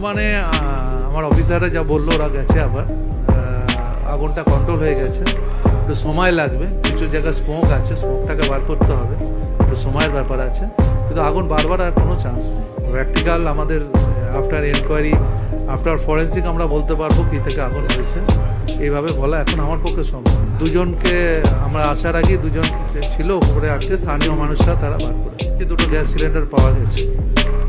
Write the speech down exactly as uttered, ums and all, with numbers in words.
বর্তমানে আমার অফিসাররা যা বললো ওরা গেছে আবার আগুনটা কন্ট্রোল হয়ে গেছে, একটু সময় লাগবে, কিছু জায়গায় স্মোক আছে, স্মোকটাকে বার করতে হবে, একটু সময়ের ব্যাপার আছে, কিন্তু আগুন বারবার আর কোনো চান্স নেই। প্র্যাকটিক্যাল আমাদের আফটার এনকোয়ারি আফটার ফরেন্সিক আমরা বলতে পারবো কী থেকে আগুন হয়েছে, এইভাবে বলা এখন আমার পক্ষে সম্ভব। দুজনকে আমরা আসার আগে দুজন ছিল উপরে আটকে, স্থানীয় মানুষরা তারা বার করে দুটো গ্যাস সিলিন্ডার পাওয়া গেছে।